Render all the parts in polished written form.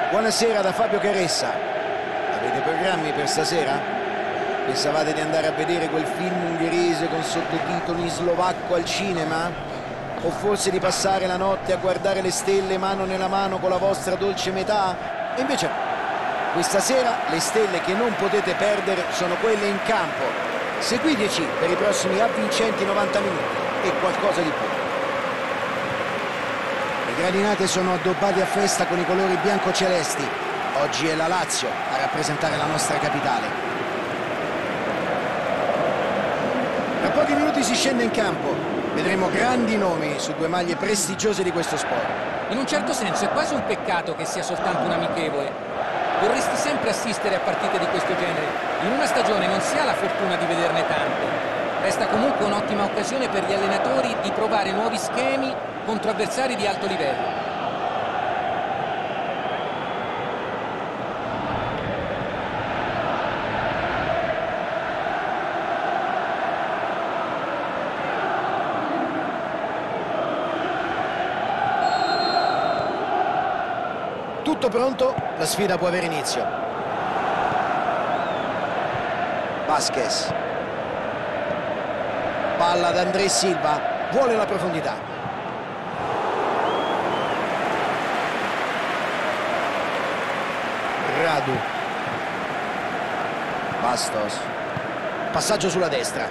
Buonasera da Fabio Caressa. Avete programmi per stasera? Pensavate di andare a vedere quel film ungherese con sottotitoli in slovacco al cinema? O forse di passare la notte a guardare le stelle mano nella mano con la vostra dolce metà? E invece no. Questa sera le stelle che non potete perdere sono quelle in campo. Seguiteci per i prossimi avvincenti 90 minuti e qualcosa di più. Le gradinate sono addobbate a festa con i colori bianco-celesti. Oggi è la Lazio a rappresentare la nostra capitale. Tra pochi minuti si scende in campo. Vedremo grandi nomi su due maglie prestigiose di questo sport. In un certo senso è quasi un peccato che sia soltanto un amichevole. Vorresti sempre assistere a partite di questo genere. In una stagione non si ha la fortuna di vederne tante. Resta comunque un'ottima occasione per gli allenatori di provare nuovi schemi contro avversari di alto livello. Tutto pronto? La sfida può avere inizio. Vasquez. Palla ad André Silva. Vuole la profondità. Radu. Bastos. Passaggio sulla destra.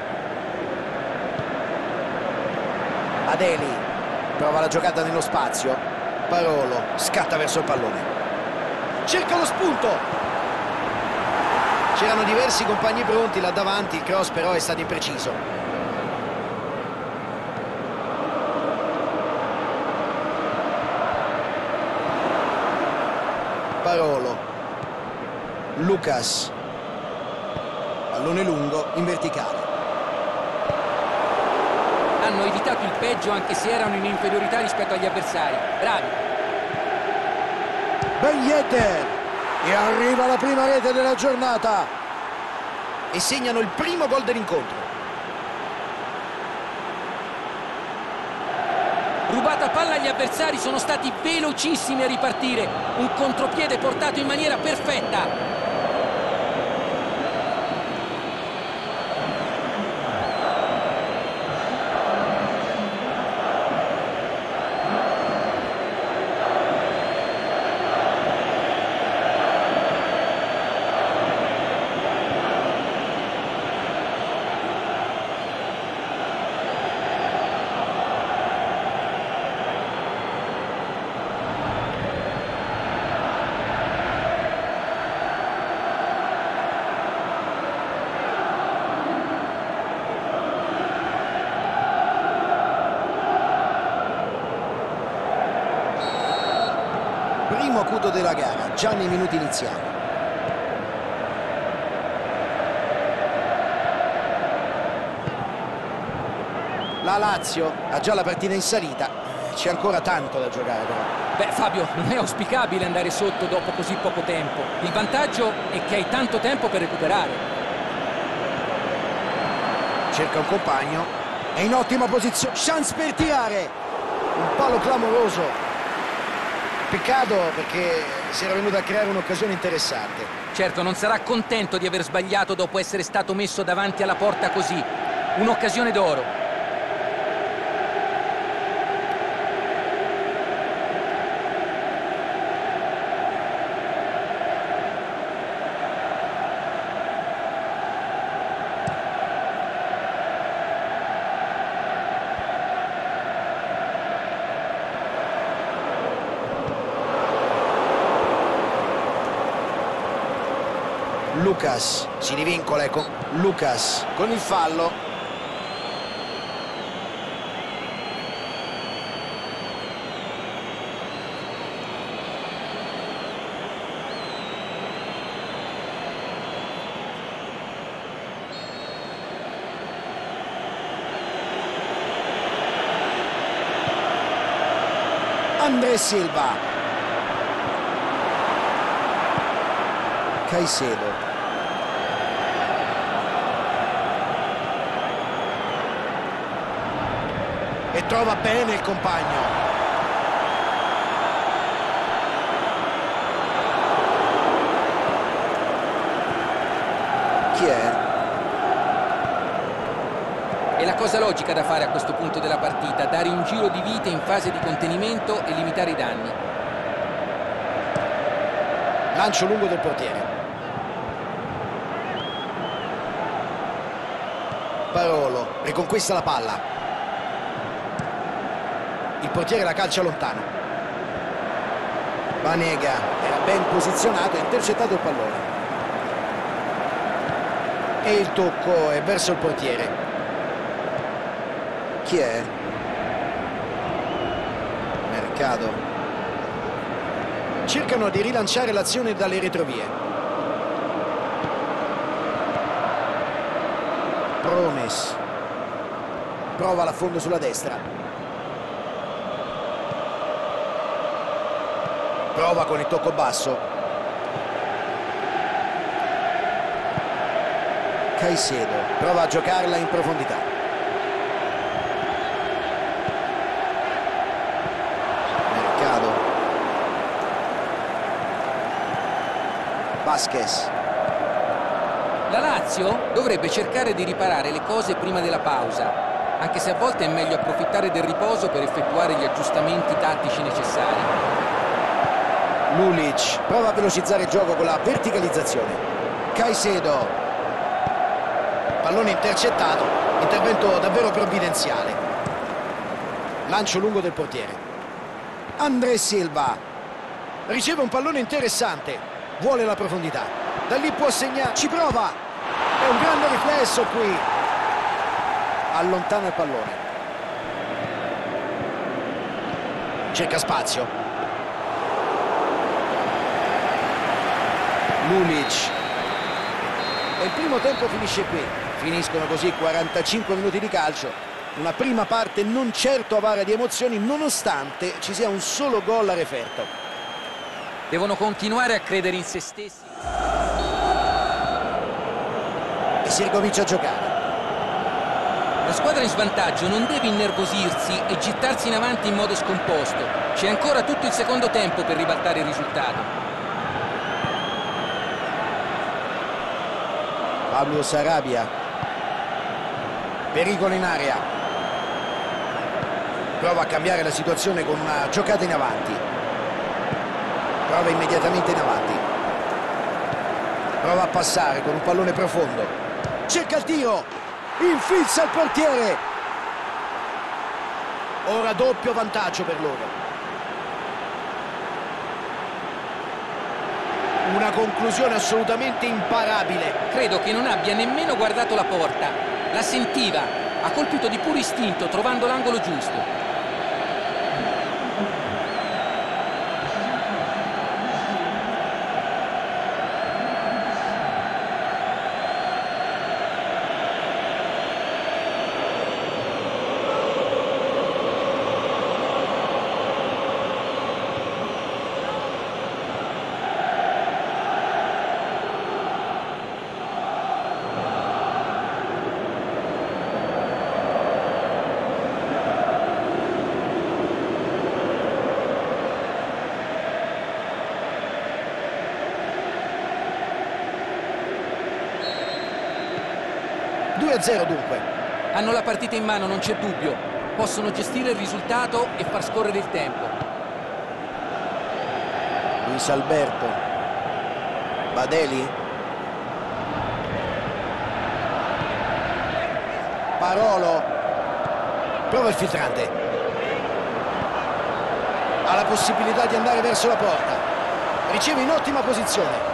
Adeli. Prova la giocata nello spazio. Parolo. Scatta verso il pallone. Cerca lo spunto. C'erano diversi compagni pronti là davanti. Il cross però è stato impreciso. Parolo. Lucas. Pallone lungo in verticale. Hanno evitato il peggio anche se erano in inferiorità rispetto agli avversari. Bravi. Ben Yedder. E arriva la prima rete della giornata. E segnano il primo gol dell'incontro. Rubata palla agli avversari, sono stati velocissimi a ripartire. Un contropiede portato in maniera perfetta. Primo acuto della gara, già nei minuti iniziali. La Lazio ha già la partita in salita, c'è ancora tanto da giocare però. Beh Fabio, non è auspicabile andare sotto dopo così poco tempo. Il vantaggio è che hai tanto tempo per recuperare. Cerca un compagno, è in ottima posizione, chance per tirare. Un palo clamoroso. Peccato perché si era venuto a creare un'occasione interessante. Certo, non sarà contento di aver sbagliato dopo essere stato messo davanti alla porta così. Un'occasione d'oro. Lucas si rivincola, ecco. Lucas con il fallo. André Silva. Caicedo. E trova bene il compagno. cosa logica da fare a questo punto della partita, dare un giro di vite in fase di contenimento e limitare i danni. Lancio lungo del portiere. Parolo riconquista la palla. Il portiere la calcia lontano. Banega era ben posizionato e ha intercettato il pallone. E il tocco è verso il portiere. Chi è? Mercado. Cercano di rilanciare l'azione dalle retrovie. Promes. Prova l'affondo sulla destra. Prova con il tocco basso. Caicedo prova a giocarla in profondità. Mercado. Vasquez. La Lazio dovrebbe cercare di riparare le cose prima della pausa, anche se a volte è meglio approfittare del riposo per effettuare gli aggiustamenti tattici necessari. Lulic prova a velocizzare il gioco con la verticalizzazione. Caicedo. Pallone intercettato, intervento davvero provvidenziale. Lancio lungo del portiere. André Silva riceve un pallone interessante, vuole la profondità, da lì può segnare, ci prova, è un grande riflesso qui, allontana il pallone, cerca spazio. Lulic. E il primo tempo finisce qui. Finiscono così 45 minuti di calcio, una prima parte non certo avara di emozioni nonostante ci sia un solo gol a referto. Devono continuare a credere in se stessi. E si ricomincia a giocare. La squadra in svantaggio non deve innervosirsi e gettarsi in avanti in modo scomposto. C'è ancora tutto il secondo tempo per ribaltare il risultato. Pablo Sarabia. Pericolo in area. Prova a cambiare la situazione con una giocata in avanti. Prova immediatamente in avanti. Prova a passare con un pallone profondo. Cerca il tiro. Infilza il portiere. Ora doppio vantaggio per loro. Una conclusione assolutamente imparabile. Credo che non abbia nemmeno guardato la porta. La sentiva, ha colpito di puro istinto trovando l'angolo giusto. A 0 dunque. Hanno la partita in mano, non c'è dubbio. Possono gestire il risultato e far scorrere il tempo. Luis Alberto. Badeli. Parolo. Prova il filtrante. Ha la possibilità di andare verso la porta. Riceve in ottima posizione.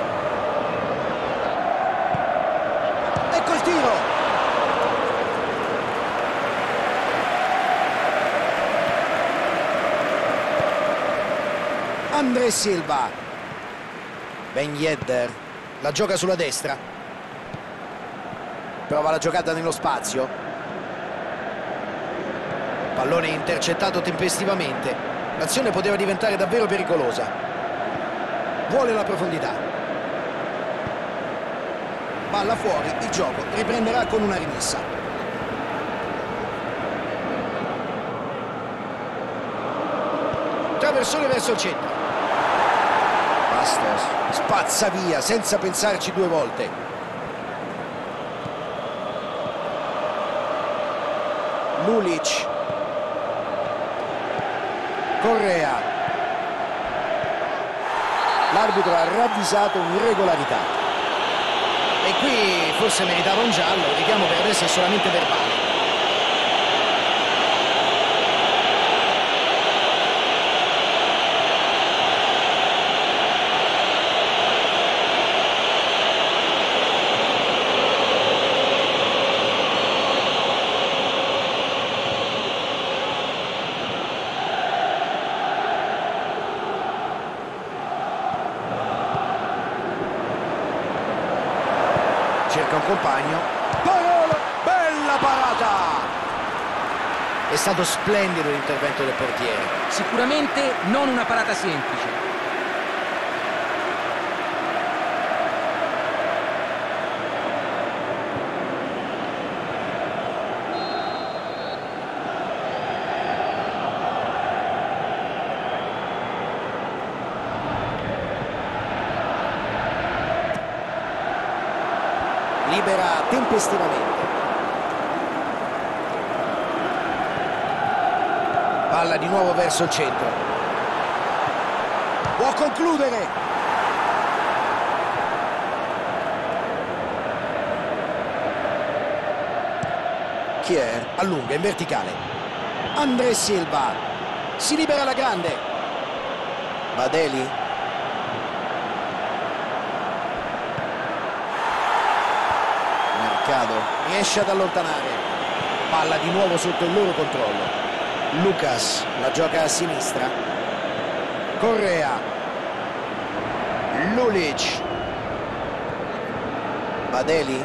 Ecco il tiro. André Silva. Ben Yedder la gioca sulla destra. Prova la giocata nello spazio. Pallone intercettato tempestivamente. L'azione poteva diventare davvero pericolosa. Vuole la profondità. Palla fuori, il gioco riprenderà con una rimessa. Traversone verso il centro. Bastos spazza via senza pensarci due volte. Lulic, Correa, l'arbitro ha ravvisato un'irregolarità e qui forse meritava un giallo. Il richiamo per adesso è solamente verbale. Cerca un compagno. Parolo, bella parata! È stato splendido l'intervento del portiere. Sicuramente non una parata semplice. Libera tempestivamente. Palla di nuovo verso il centro. Può concludere. Chi è? Allunga in verticale. André Silva. Si libera la grande. Badeli. Riesce ad allontanare. Palla di nuovo sotto il loro controllo. Lucas la gioca a sinistra. Correa, Lulic, Badeli,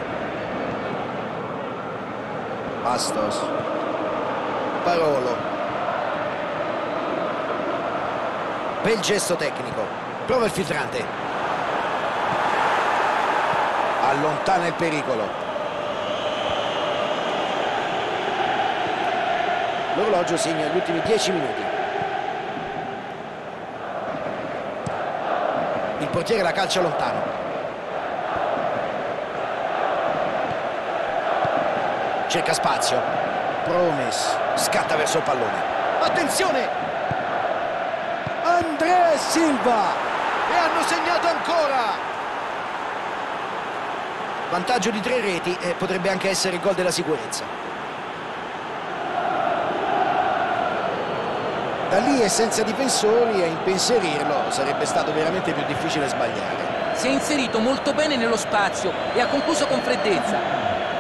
Bastos, Parolo. Bel gesto tecnico. Prova il filtrante. Allontana il pericolo. L'orologio segna gli ultimi 10 minuti. Il portiere la calcia lontano. Cerca spazio. Promes scatta verso il pallone. Attenzione! André Silva! E hanno segnato ancora! Vantaggio di 3 reti e potrebbe anche essere il gol della sicurezza. Da lì e senza difensori a impensierirlo sarebbe stato veramente più difficile sbagliare. Si è inserito molto bene nello spazio e ha concluso con freddezza.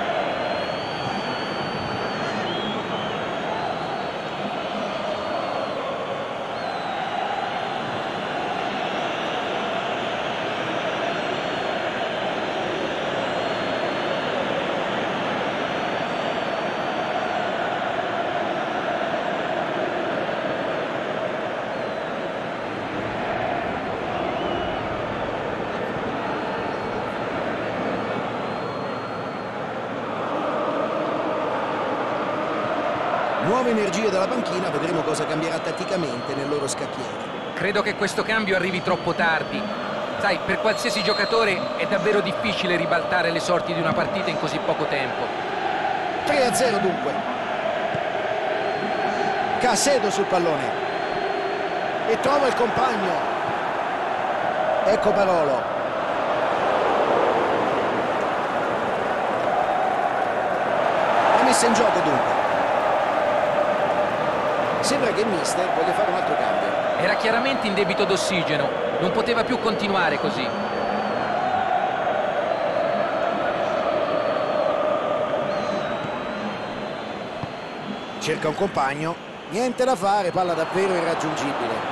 Nuove energie dalla panchina, vedremo cosa cambierà tatticamente nel loro scacchiere. Credo che questo cambio arrivi troppo tardi. Sai, per qualsiasi giocatore è davvero difficile ribaltare le sorti di una partita in così poco tempo. 3-0 dunque. Casedo sul pallone. E trova il compagno. Ecco Parolo. È messa in gioco dunque. Sembra che il mister voglia fare un altro cambio. Era chiaramente in debito d'ossigeno, non poteva più continuare così. Cerca un compagno, niente da fare, palla davvero irraggiungibile.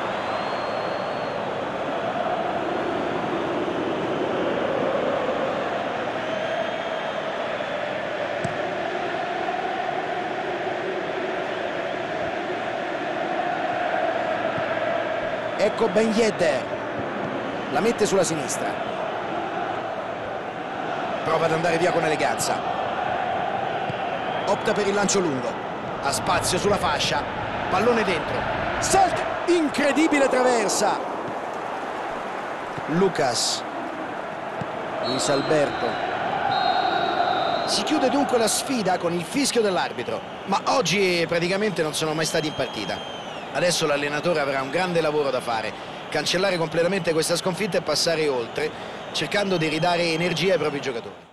Ecco Ben Yedder, la mette sulla sinistra, prova ad andare via con eleganza, opta per il lancio lungo, ha spazio sulla fascia, pallone dentro, salta, incredibile traversa, Lucas, Luis Alberto, Si chiude dunque la sfida con il fischio dell'arbitro, ma oggi praticamente non sono mai stati in partita. Adesso l'allenatore avrà un grande lavoro da fare, cancellare completamente questa sconfitta e passare oltre, cercando di ridare energia ai propri giocatori.